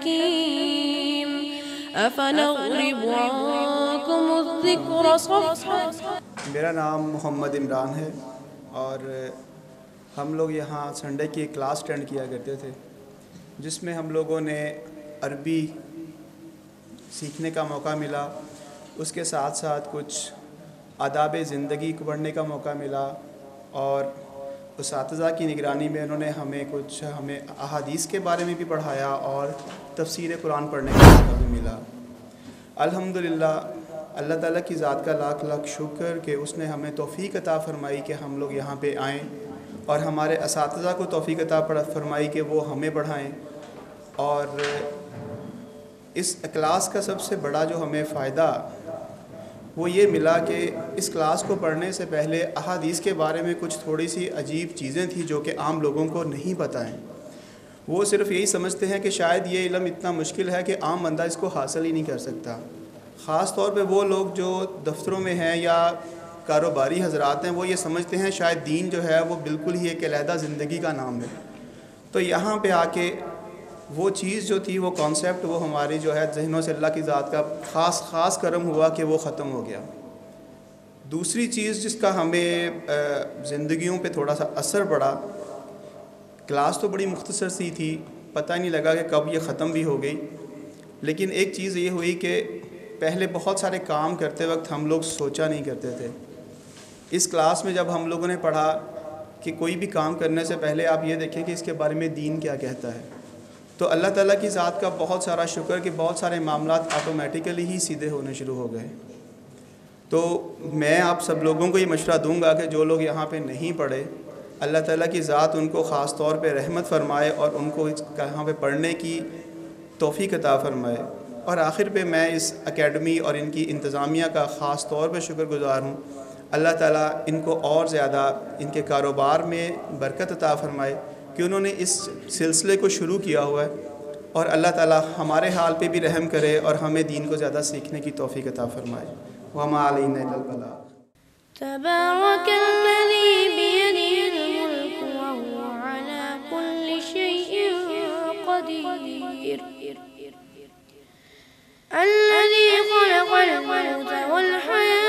حكيم أفنضرب عنكم الذكر صفحا. میرا نام محمد عمران ہے اور ہم لوگ یہاں سنڈے کی ایک کلاس اٹینڈ کیا کرتے تھے جس میں ہم لوگوں نے عربی سیکھنے کا موقع ملا. اس کے ساتھ ساتھ کچھ آداب زندگی کو پڑھنے کا موقع ملا اور اساتذہ کی نگرانی میں انہوں نے ہمیں احادیث کے بارے میں بھی پڑھایا اور تفسیر قرآن پڑھنے کا موقع بھی ملا. الحمدللہ اللہ تعالیٰ کی ذات کا لاکھ لاکھ شکر کہ اس نے ہمیں توفیق عطا فرمائی کہ ہم لوگ یہاں پہ آئیں اور ہمارے اساتذہ کو توفیق عطا فرمائی کہ وہ ہمیں پڑھائیں. اور اس کلاس کا سب سے بڑا جو ہمیں فائدہ وہ یہ ملا کہ اس کلاس کو پڑھنے سے پہلے احادیث کے بارے میں کچھ تھوڑی سی عجیب چیزیں تھیں جو کہ عام لوگوں کو نہیں پتہ ہیں. وہ صرف یہی سمجھتے ہیں کہ شاید یہ علم اتنا مشکل ہے کہ عام بندہ اس کو حاصل ہی نہیں کر سکتا. خاص طور پہ وہ لوگ جو دفتروں میں ہیں یا کاروباری حضرات ہیں وہ یہ سمجھتے ہیں شاید دین جو ہے وہ بالکل ہی ایک علیحدہ زندگی کا نام ہے. تو یہاں پہ آ کے وہ چیز جو تھی وہ کانسیپٹ وہ ہماری جو ہے ذہنوں سے اللہ کی ذات کا خاص کرم ہوا کہ وہ ختم ہو گیا. دوسری چیز جس کا ہمیں زندگیوں پہ تھوڑا سا اثر پڑا، کلاس تو بڑی مختصر سی تھی، پتہ نہیں لگا کہ کب یہ ختم بھی ہو گئی. لیکن ایک چیز یہ ہوئی کہ پہلے بہت سارے کام کرتے وقت ہم لوگ سوچا نہیں کرتے تھے. اس کلاس میں جب ہم لوگوں نے پڑھا کہ کوئی بھی کام کرنے سے پہلے آپ یہ دیکھیں کہ اس کے بارے میں دین کیا کہتا ہے، تو اللہ تعالیٰ کی ذات کا بہت سارا شکر کہ بہت سارے معاملات آٹومیٹیکلی ہی سیدھے ہونے شروع ہو گئے. تو میں آپ سب لوگوں کو یہ مشورہ دوں گا کہ جو لوگ یہاں پہ نہیں پڑھے اللہ تعالیٰ کی ذات ان کو خاص طور پہ رحمت فرمائے اور ان کو یہاں پہ پڑھنے کی توفیق عطا فرمائے. اور آخر پہ میں اس اکیڈمی اور ان کی انتظامیہ کا خاص طور پہ شکر گزار ہوں. اللہ تعالیٰ ان کو اور زیادہ ان کے کاروبار میں برکت عطا فرمائے کہ انہوں نے اس سلسلے کو شروع کیا ہوا ہے. اور اللہ تعالیٰ ہمارے حال پہ بھی رحم کرے اور ہمیں دین کو زیادہ سیکھنے کی توفیق عطا فرمائے. وما علینا الا البلاغ. تبارك الذي بيده الملك وهو على كل شيء قدير الذي خلق الموت والحياة